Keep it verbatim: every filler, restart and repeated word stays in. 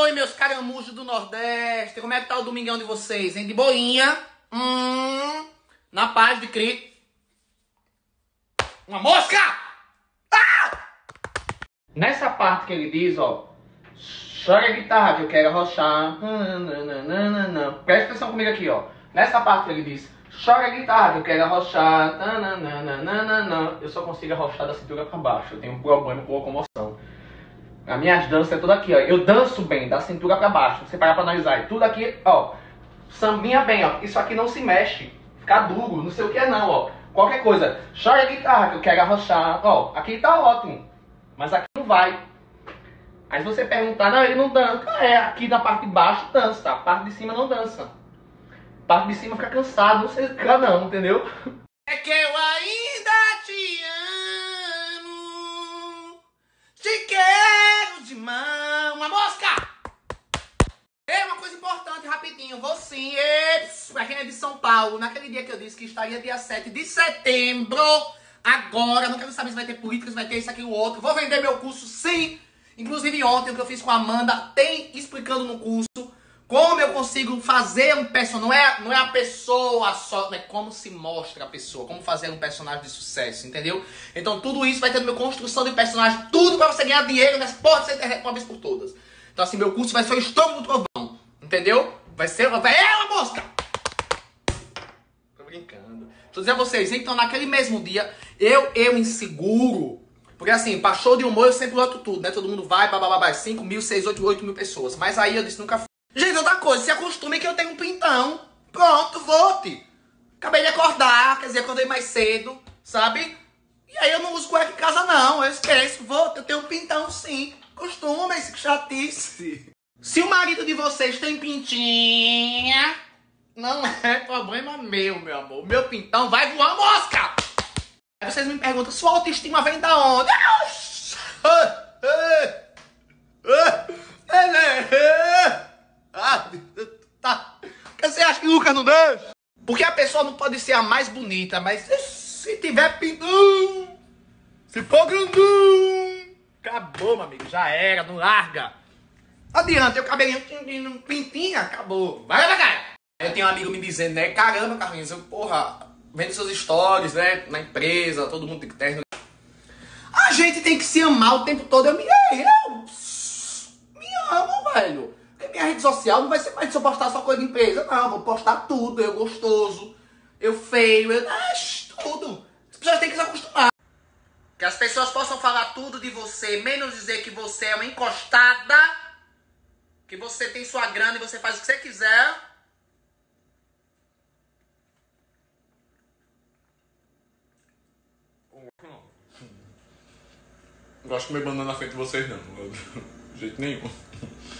Oi, meus caramujos do Nordeste. Como é que tá o domingão de vocês, hein? De boinha? Hum, na paz de Cristo. Uma mosca! Ah! Nessa parte que ele diz, ó, chora a guitarra que eu quero arrochar. Presta atenção comigo aqui, ó. Nessa parte que ele diz, chora a guitarra que eu quero arrochar. Eu só consigo arrochar da cintura pra baixo. Eu tenho um problema com locomoção. A minha dança é toda aqui, ó. Eu danço bem, da cintura pra baixo. Você parar pra analisar. E tudo aqui, ó. Sambinha bem, ó. Isso aqui não se mexe. Fica duro, não sei o que é não, ó. Qualquer coisa. Chora a guitarra que eu quero arrochar. Ó, aqui tá ótimo. Mas aqui não vai. Aí se você perguntar, não, ele não dança. É, aqui da parte de baixo dança. A parte de cima não dança. A parte de cima fica cansado. Não sei ficar não, entendeu? É que eu ainda te amo. Te quero de mão. Uma mosca! É uma coisa importante, rapidinho. Vou sim. Eps, pra quem é de São Paulo, naquele dia que eu disse que estaria dia sete de setembro, agora, não quero saber se vai ter política, se vai ter isso, aqui, o outro. Vou vender meu curso, sim. Inclusive ontem, o que eu fiz com a Amanda, tem explicando no curso como eu consigo fazer um personagem. Não é, não é a pessoa só, é como se mostra a pessoa, como fazer um personagem de sucesso, entendeu? Então tudo isso vai ter no meu construção de personagem, tudo pra você ganhar dinheiro nessa porra dessa internet uma vez por todas. Então assim, meu curso vai ser o estômago do trovão, entendeu? Vai ser, vai, é uma mosca! Tô brincando. Tô dizendo a vocês, então naquele mesmo dia, eu, eu inseguro, porque assim, pra show de humor eu sempre loto tudo, né? Todo mundo vai, bababá, cinco mil, seis, oito, oito mil pessoas. Mas aí eu disse, nunca fui. Gente, outra coisa, se acostume que eu tenho um pintão. Pronto, vote. Acabei de acordar, quer dizer, acordei mais cedo, sabe? E aí eu não uso cueca em casa não, eu esqueço, vote, eu tenho um pintão sim. Acostumem-se, que chatice. Se o marido de vocês tem pintinha, não é problema meu, meu amor. Meu pintão vai voar mosca. Aí vocês me perguntam, sua autoestima vem da onde? Ah, tá. Você acha que o Lucas não deixa? Porque a pessoa não pode ser a mais bonita, mas se tiver pintão, se for grandão, acabou, meu amigo, já era, não larga. Adianta, o cabelinho pintinha, acabou. Vai devagar. Eu tenho um amigo me dizendo, né, caramba, Carlinhos, eu, porra, vendo seus stories, né, na empresa, todo mundo de terno. A gente tem que se amar o tempo todo. Eu me, eu me amo, velho. Porque minha rede social não vai ser mais de se eu postar só coisa de empresa. Não, eu vou postar tudo. Eu gostoso, eu feio, eu... Ah, tudo. As pessoas têm que se acostumar. Que as pessoas possam falar tudo de você, menos dizer que você é uma encostada, que você tem sua grana e você faz o que você quiser. Não gosto de comer banana na frente de vocês, não. De jeito nenhum.